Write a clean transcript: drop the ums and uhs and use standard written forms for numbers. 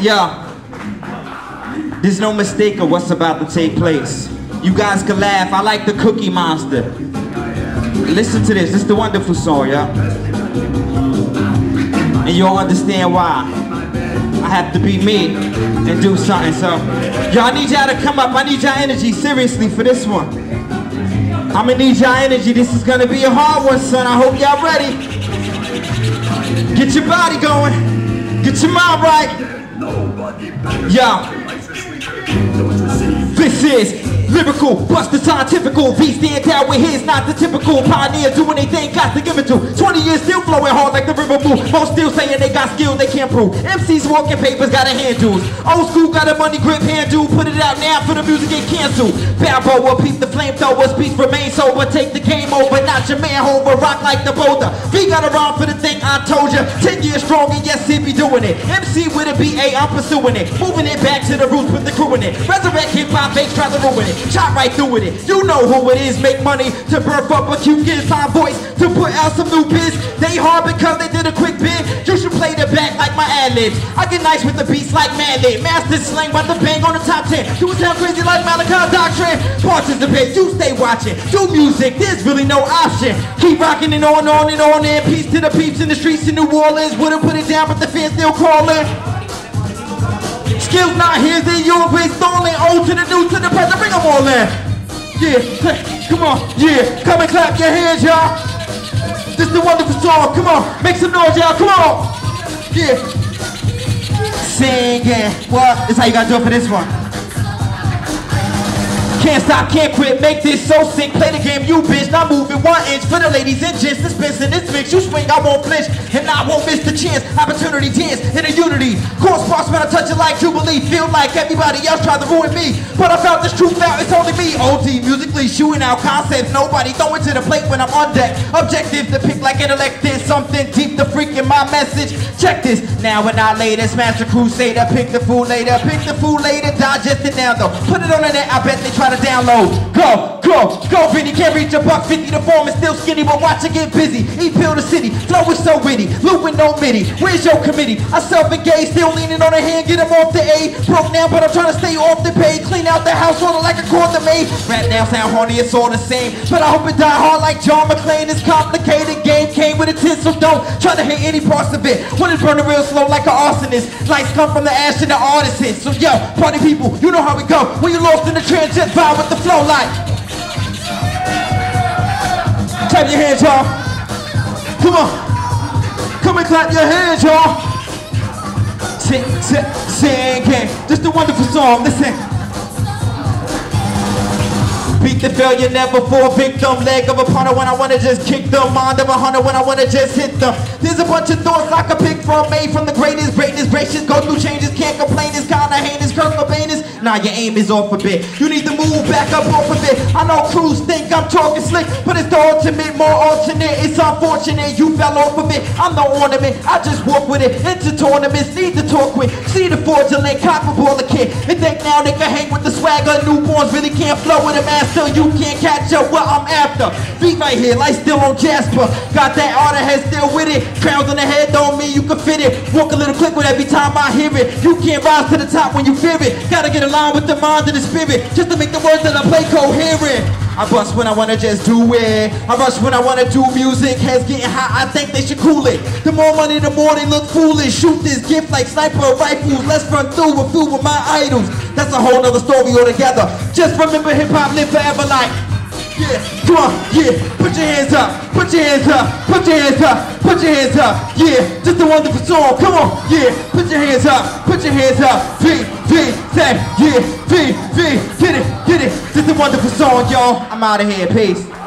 Yeah. There's no mistake of what's about to take place. You guys can laugh. I like the Cookie Monster. Listen to this. This is the wonderful song, yeah. And you'll understand why I have to be me and do something. So, yo, I need y'all to come up. I need y'all energy, seriously, for this one. I'm gonna need y'all energy. This is gonna be a hard one, son. I hope y'all ready. Get your body going. Get your mind right. Yo. This is lyrical, bust the scientifical. V stand out with his, not the typical pioneer doing they thing, got to give it to. 20 years still flowing hard like the river move. Most still saying they got skills they can't prove. MCs walking papers, got a hand tools. Old school got a money grip hand tool. Put it out now for the music get canceled. Balboa, peep the flamethrower, speech remain sober. Take the game over, not your man over. Rock like the boulder. V got around for the thing I told ya. 10 years strong and yes, he be doing it. MC with a BA, I'm pursuing it. Moving it back to the roots with the crew in it. Resurrect hip-hop, fakes try to ruin it. Shot right through with it. You know who it is. Make money to birth up a cute kid's fine voice. To put out some new biz. They hard because they did a quick bid. You should play the back like my ad-libs. I get nice with the beats like Madlib. Master slang about to bang on the top 10. You sound crazy like Malachi's doctrine. Participate, you stay watching. Do music, there's really no option. Keep rocking and on and on and peace to the peeps in the streets in New Orleans. Wouldn't put it down but the fans still crawling. Skills not his, they yours, we stolen. Old to the new to the present, bring them all in. Yeah, come on, yeah. Come and clap your hands, y'all. This is the wonderful song, come on. Make some noise, y'all, come on. Yeah. Singing, what? This is how you gotta do it for this one. Can't stop, can't quit, make this so sick. Play the game, you bitch, now moving 1 inch. For the ladies and gents, dispensing this mix. You swing, I won't flinch, and I won't miss the chance. Opportunity dance in a unity. Course sparks when I touch it like Jubilee. Feel like everybody else tried to ruin me, but I found this truth out, it's only me. OD, musically shooting out concepts. Nobody throw it to the plate when I'm on deck. Objective to pick like intellect. There's something deep to freak in my message. Check this, now and not later. Smash the crusader, pick the fool later. Pick the fool later, digest it now though. Put it on the net, I bet they try to download. Go, Vinny, can't reach $1.50. The form is still skinny, but watch it get busy. Eat pill the city, flow is so witty. Loop with no MIDI, where's your committee? I self-engaged, still leaning on a hand, get him off the A. Broke now, but I'm trying to stay off the pay. Clean out the house, order like a quarter made. Rap now sound horny, it's all the same. But I hope it die hard like John McClane. This complicated game came with a 10, so don't try to hate any parts of it. When it's burning real slow like an arsonist. Lights come from the ash and the artist hit. So yo, party people, you know how we go. When you lost in the trance, just vibe with the flow like. Clap your hands, y'all. Come on. Come and clap your hands, y'all. Singing. Just a wonderful song. Listen. Beat the failure, never fall victim. Leg of opponent when I wanna just kick them. Mind of a hunter when I wanna just hit them. There's a bunch of thoughts I could pick from. Made from the greatest, gracious. Go through changes, can't complain. This kinda heinous, Kurt Cobain is. Nah, your aim is off a bit. You need to move back up off of it. I know crews think I'm talking slick, but it's the ultimate, more alternate. It's unfortunate you fell off of it. I'm no ornament, I just walk with it. Into tournaments, need to talk with. See the fraudulent, copperball a kid. And think now they can hang with the swagger. Newborns really can't flow with a master. You can't catch up what I'm after. Feet right here, light still on Jasper. Got that outer head still with it. Crowns on the head don't mean you can fit it. Walk a little quick with every time I hear it. You can't rise to the top when you fear it. Gotta get aligned with the mind and the spirit, just to make the words that I play coherent. I bust when I wanna just do it. I rush when I wanna do music. Heads getting hot, I think they should cool it. The more money, the more they look foolish. Shoot this gift like sniper rifles. Let's run through a few of my idols. That's a whole nother story altogether. Just remember hip hop live forever like. Yeah, come on, yeah, put your hands up, put your hands up, put your hands up, put your hands up, yeah, just a wonderful song, come on, yeah, put your hands up, put your hands up, V, say, yeah, V, get it, just a wonderful song, y'all, I'm out of here, peace.